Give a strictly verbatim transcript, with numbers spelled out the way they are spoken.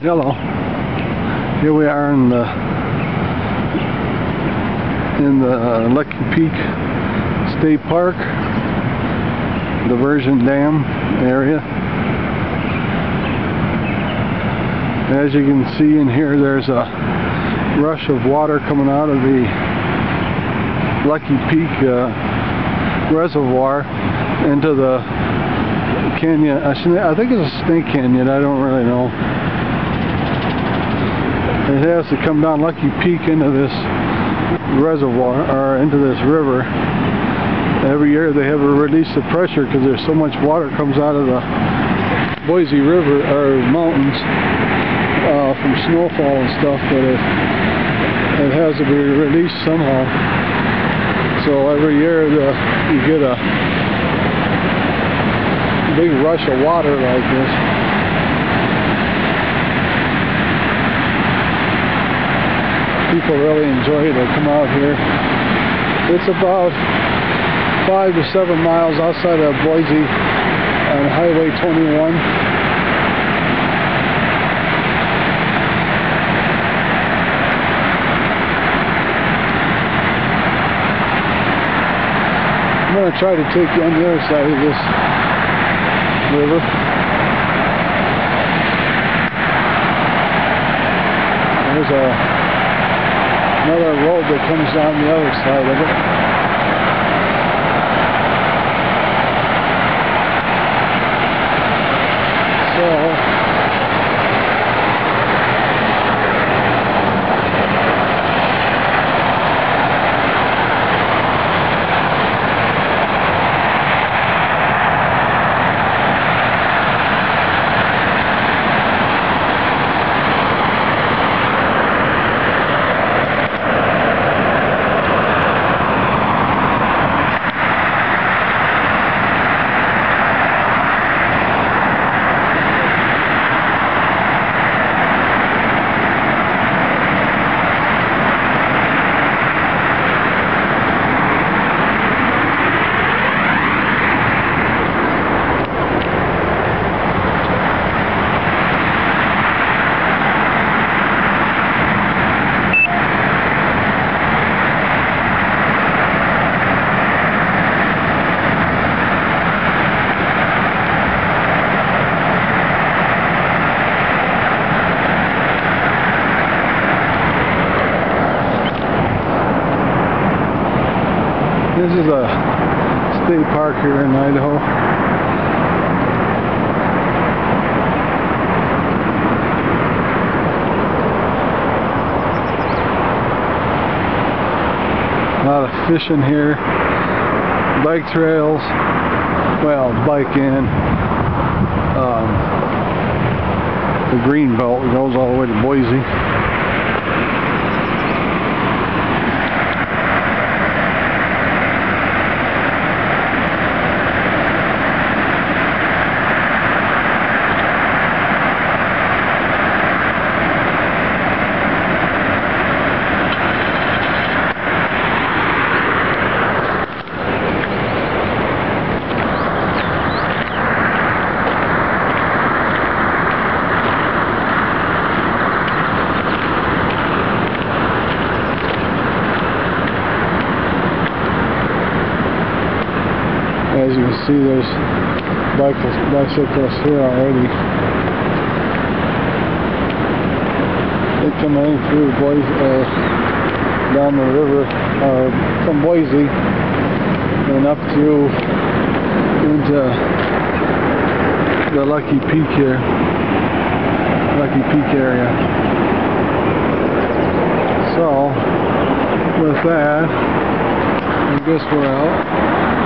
Hello. Here we are in the in the uh, Lucky Peak State Park, diversion dam area. As you can see in here, there's a rush of water coming out of the Lucky Peak uh, reservoir into the canyon. I think it's a snake canyon, I don't really know. It has to come down Lucky Peak into this reservoir, or into this river. Every year they have a release of pressure because there's so much water comes out of the Boise River, or mountains, uh, from snowfall and stuff, that it, it has to be released somehow. So every year the, you get a big rush of water like this. People really enjoy it. They come out here. It's about five to seven miles outside of Boise on Highway twenty-one. I'm going to try to take you on the other side of this river. There's a another road that comes down the other side of it. So this is a state park here in Idaho. A lot of fishing here, bike trails, well, bike in. Um, the green belt goes all the way to Boise. As you can see, there's bicyclists here already. They come in through Boise, uh, down the river, uh, from Boise, and up through into the Lucky Peak here, Lucky Peak area. So, with that, I guess we're out.